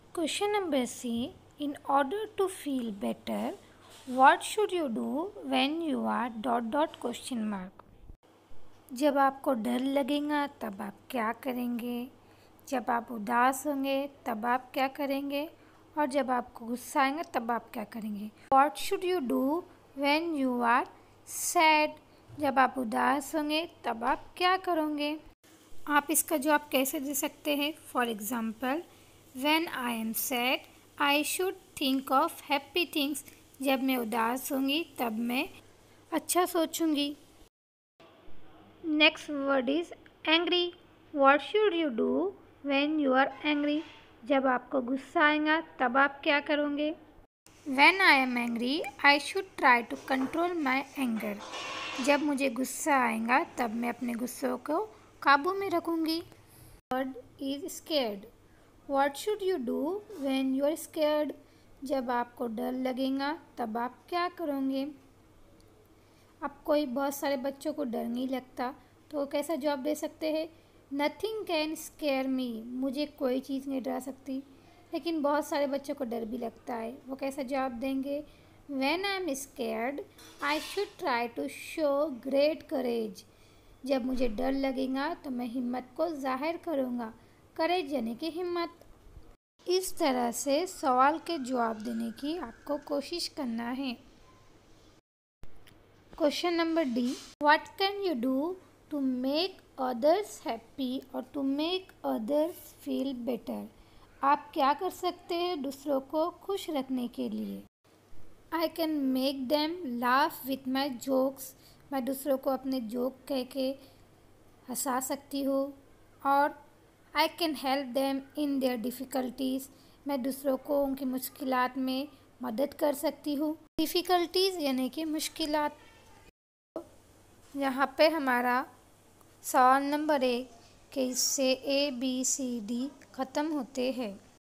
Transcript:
Question number C. In order to feel better, what should you do when you are ... question mark? जब आपको डर लगेगा तब आप क्या करेंगे? जब आप उदास होंगे तब आप क्या करेंगे? और जब आपको गुस्सा आएगा तब आप क्या करेंगे? What should you do when you are sad? जब आप उदास होंगे तब आप क्या करोगे? आप इसका जवाब कैसे दे सकते हैं? For example, When I am sad, I should think of happy things. जब मैं उदास होंगी तब मैं अच्छा सोचूंगी. Next word is angry. What should you do when you are angry? जब आपको गुस्सा आएगा तब आप क्या करोगे? When I am angry, I should try to control my anger. जब मुझे गुस्सा आएगा तब मैं अपने गुस्से को काबू में रखूंगी. Word is scared. What should you do when you are scared? जब आपको डर लगेगा तब आप क्या करोगे? अब कोई बहुत सारे बच्चों को डर नहीं लगता तो कैसा जवाब दे सकते हैं? Nothing can scare me. मुझे कोई चीज़ नहीं डरा सकती. लेकिन बहुत सारे बच्चों को डर भी लगता है. वो कैसा जवाब देंगे? When I am scared, I should try to show great courage. जब मुझे डर लगेगा तो मैं हिम्मत को जाहिर करूँगा. करेज यानी कि हिम्मत. इस तरह से सवाल के जवाब देने की आपको कोशिश करना है. Question number D. What can you do to make others happy और to make others feel better? आप क्या कर सकते हैं दूसरों को खुश रखने के लिए? I can make them laugh with my jokes. मैं दूसरों को अपने जोक कह के हंसा सकती हूँ. और I can help them in their difficulties. मैं दूसरों को उनकी मुश्किलात में मदद कर सकती हूँ. डिफ़िकल्टीज़ यानी कि मुश्किलात. यहाँ पे हमारा सवाल नंबर 1 के इससे A B C D ख़त्म होते हैं.